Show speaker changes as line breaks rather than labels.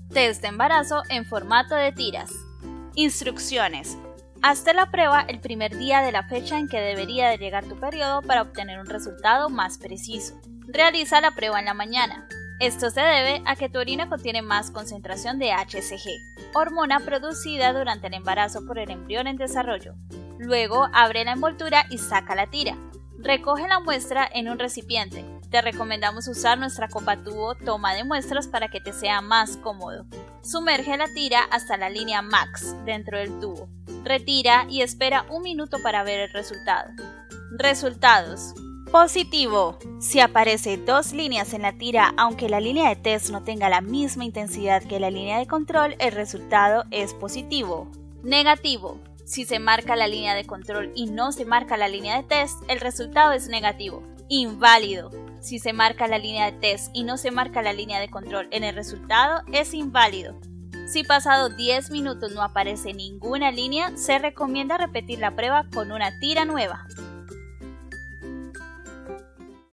Test de embarazo en formato de tiras. Instrucciones. Hazte la prueba el primer día de la fecha en que debería de llegar tu periodo para obtener un resultado más preciso. Realiza la prueba en la mañana. Esto se debe a que tu orina contiene más concentración de HCG, hormona producida durante el embarazo por el embrión en desarrollo. Luego abre la envoltura y saca la tira. Recoge la muestra en un recipiente. Te recomendamos usar nuestra copa tubo toma de muestras para que te sea más cómodo. Sumerge la tira hasta la línea max dentro del tubo. Retira y espera un minuto para ver el resultado. Resultados. Positivo. Si aparece 2 líneas en la tira, aunque la línea de test no tenga la misma intensidad que la línea de control, el resultado es positivo. Negativo. Si se marca la línea de control y no se marca la línea de test, el resultado es negativo. Inválido. Si se marca la línea de test y no se marca la línea de control en el resultado, es inválido. Si pasado 10 minutos no aparece ninguna línea, se recomienda repetir la prueba con una tira nueva.